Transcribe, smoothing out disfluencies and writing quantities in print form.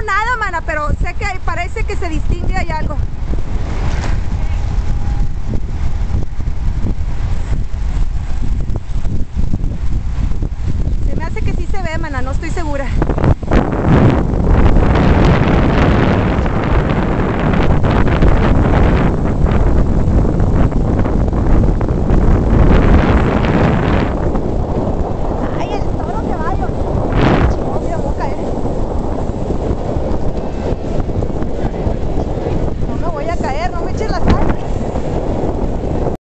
nada, mana, pero sé que parece que se distingue hay algo. Se me hace que sí se ve, mana, no estoy segura.